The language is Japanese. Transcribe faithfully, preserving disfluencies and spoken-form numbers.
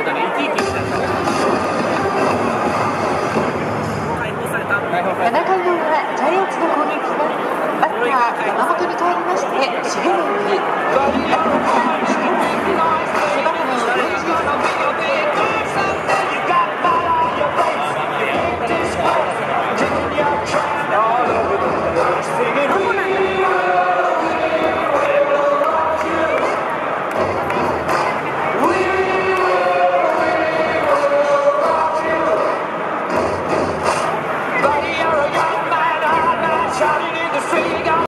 だね、生き生きしてた。解放された。 ななかいの裏、ジャイアンツの攻撃がバッター山本に変わりまして重信